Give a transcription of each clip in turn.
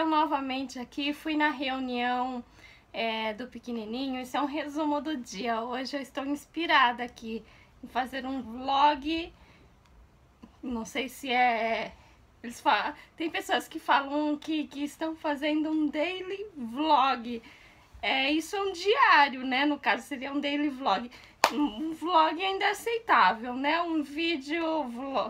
eu novamente aqui, fui na reunião do pequenininho. Isso é um resumo do dia. Hoje eu estou inspirada aqui em fazer um vlog. Não sei se eles falam, tem pessoas que falam que estão fazendo um daily vlog. Isso é um diário, né? No caso seria um daily vlog. Um vlog ainda é aceitável, né? Um vídeo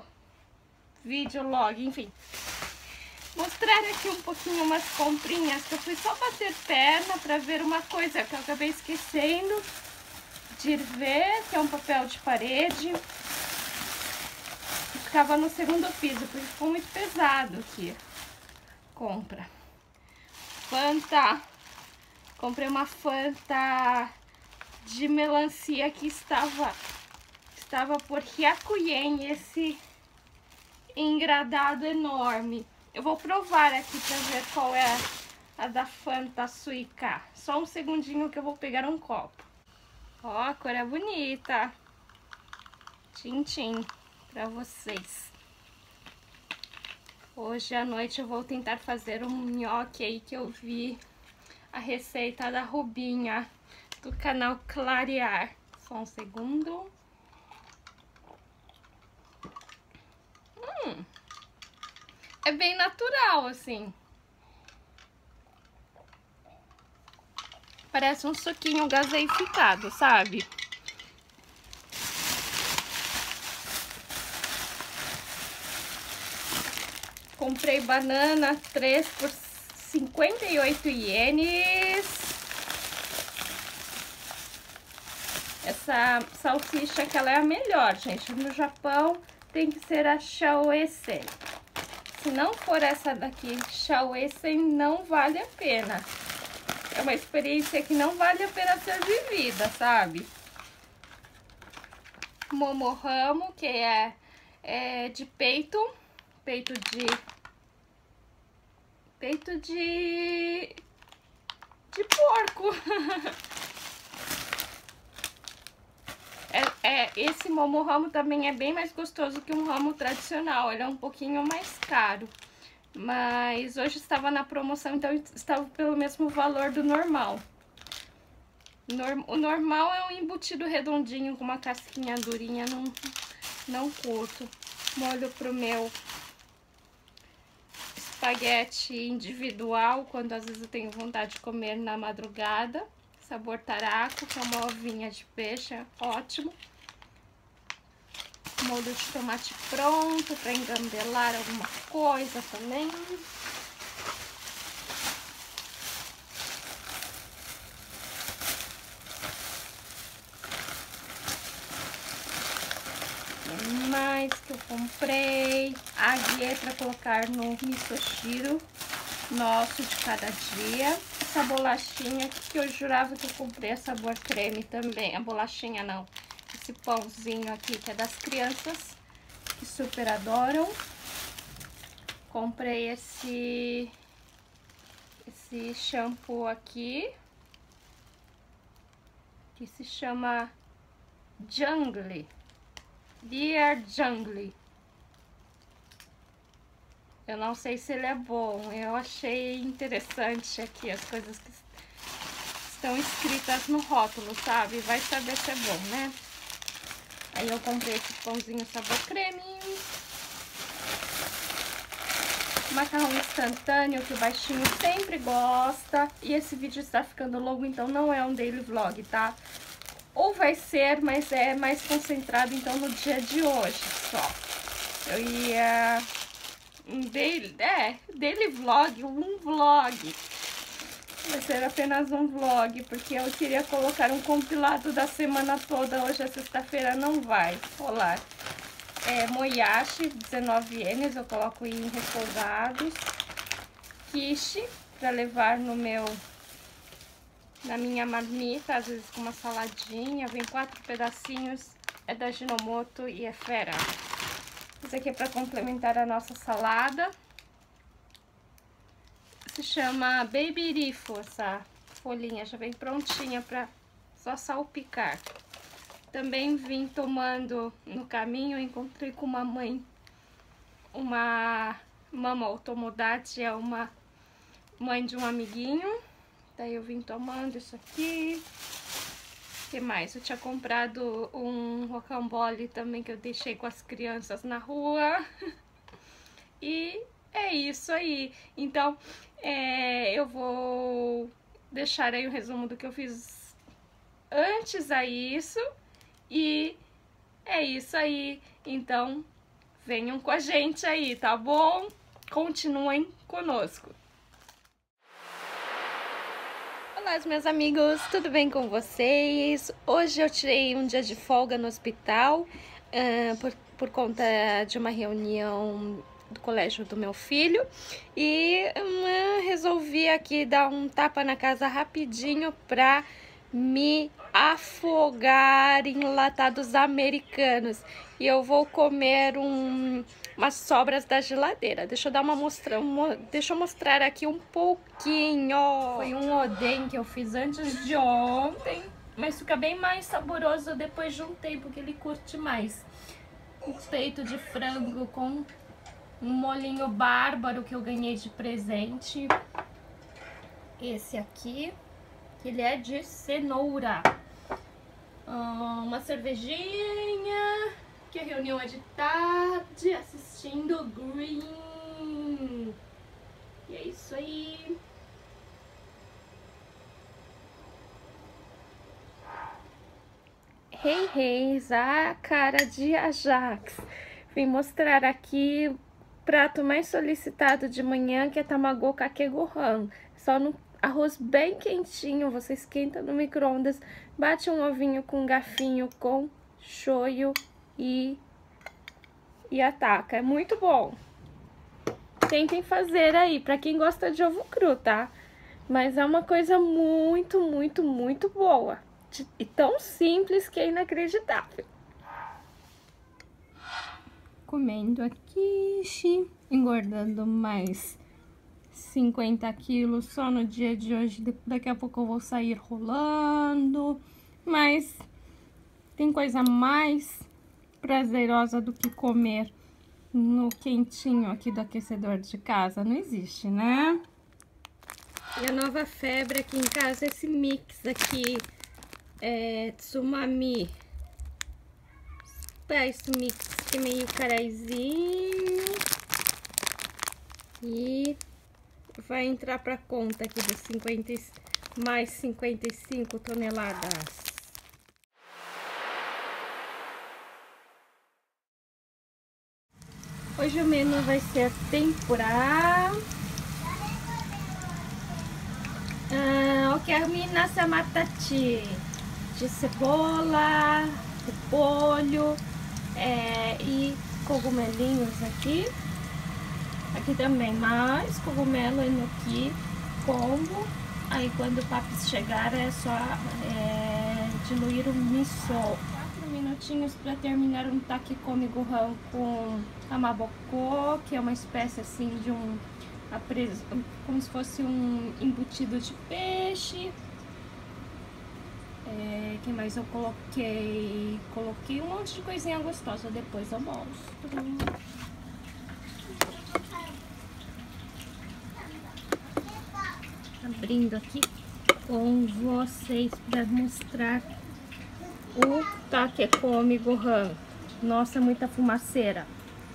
log, enfim. Mostrar aqui um pouquinho umas comprinhas que eu fui só bater perna pra ver uma coisa que eu acabei esquecendo de ver, que é um papel de parede. Ficava no segundo piso, porque ficou muito pesado aqui. Compra. Fanta. Comprei uma Fanta de melancia que estava por Hyakuyen, esse engradado enorme. Eu vou provar aqui pra ver qual é a da Fanta Suica. Só um segundinho que eu vou pegar um copo. Ó, a cor é bonita. Tchim-tchim pra vocês. Hoje à noite eu vou tentar fazer um nhoque aí que eu vi a receita da Rubinha do canal Clarear. Só um segundo. É bem natural, assim. Parece um suquinho gaseificado, sabe? Comprei banana 3 por 58 ienes. Essa salsicha que ela é a melhor, gente. No Japão tem que ser a Shaoesen. Se não for essa daqui, Shaoesen, não vale a pena. É uma experiência que não vale a pena ser vivida, sabe? Momohamo, que é de peito de porco. Esse momohamo também é bem mais gostoso que um ramo tradicional. Ele é um pouquinho mais caro, mas hoje estava na promoção, então estava pelo mesmo valor do normal. O normal é um embutido redondinho com uma casquinha durinha, não curto. Molho pro meu espaguete individual, quando às vezes eu tenho vontade de comer na madrugada. Sabor taraco, que é uma ovinha de peixe, ótimo. Molho de tomate pronto para engambelar alguma coisa também. Mais que eu comprei aguê para colocar no misoshiro nosso de cada dia. Essa bolachinha que eu jurava que eu comprei a sabor creme também. A bolachinha não, esse pãozinho aqui que é das crianças que super adoram. Comprei esse shampoo aqui que se chama Jungle. Dear Jungle. Eu não sei se ele é bom. Eu achei interessante aqui as coisas que estão escritas no rótulo, sabe? Vai saber se é bom, né? Aí eu comprei esse pãozinho sabor creme. Macarrão instantâneo que o baixinho sempre gosta. E esse vídeo está ficando longo, então não é um daily vlog, tá? Ou vai ser, mas é mais concentrado, então, no dia de hoje só. Eu ia... daily vlog, um vlog. Vai ser apenas um vlog, porque eu queria colocar um compilado da semana toda. Hoje, a sexta-feira, não vai rolar. Moyashi, 19 ienes, eu coloco em refogados. Quiche, pra levar na minha marmita, às vezes com uma saladinha. Vem 4 pedacinhos, é da Ajinomoto e é fera. Isso aqui é para complementar a nossa salada. Se chama Baby Rifo, essa folhinha já vem prontinha para só salpicar. Também vim tomando no caminho, encontrei com uma mãe, uma Mama Otomodachi, é uma mãe de um amiguinho. Daí eu vim tomando isso aqui. O que mais? Eu tinha comprado um rocambole também que eu deixei com as crianças na rua. E é isso aí. Então, eu vou deixar aí o resumo do que eu fiz antes a isso. E é isso aí. Então, venham com a gente aí, tá bom? Continuem conosco. Olá, meus amigos, tudo bem com vocês? Hoje eu tirei um dia de folga no hospital por conta de uma reunião do colégio do meu filho e resolvi aqui dar um tapa na casa rapidinho pra me afogar em enlatados americanos. E eu vou comer umas sobras da geladeira. Deixa eu mostrar aqui um pouquinho. Foi um oden que eu fiz antes de ontem, mas fica bem mais saboroso depois de um tempo, que ele curte mais. Um peito de frango com um molhinho bárbaro que eu ganhei de presente. Esse aqui, que ele é de cenoura. Uma cervejinha, que a reunião é de tarde, assistindo Green. E é isso aí. Hey, a cara de Ajax. Vim mostrar aqui o prato mais solicitado de manhã, que é tamago kake gohan. Só no arroz bem quentinho, você esquenta no micro-ondas, bate um ovinho com um garfinho com shoyu e ataca. É muito bom. Tentem fazer aí, pra quem gosta de ovo cru, tá? Mas é uma coisa muito, muito, muito boa. E tão simples que é inacreditável. Comendo aqui, engordando mais 50 quilos só no dia de hoje. Daqui a pouco eu vou sair rolando. Mas tem coisa mais prazerosa do que comer no quentinho aqui do aquecedor de casa? Não existe, né? E a nova febre aqui em casa é esse mix aqui, tsumami. Esse mix que é meio caraizinho. E vai entrar pra conta aqui dos mais 55 toneladas. Hoje o menu vai ser tempurá. Okami nasamatachi, de cebola, repolho e cogumelinhos aqui. Aqui também mais cogumelo, enoki, kombu. Aí quando o papis chegar é só diluir o miso. 4 minutinhos para terminar um takikomi gohan com kamaboko, que é uma espécie assim de como se fosse um embutido de peixe. Que mais eu coloquei? Coloquei um monte de coisinha gostosa, depois eu mostro. Abrindo aqui com vocês para mostrar o takikomi gohan. Nossa, muita fumaceira.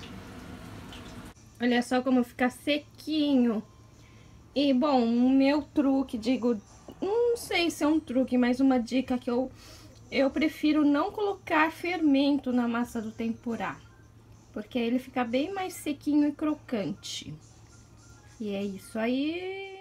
Olha só como fica sequinho. E bom, o meu truque, não sei se é um truque, mas uma dica que eu prefiro não colocar fermento na massa do tempurá, porque ele fica bem mais sequinho e crocante. E é isso aí.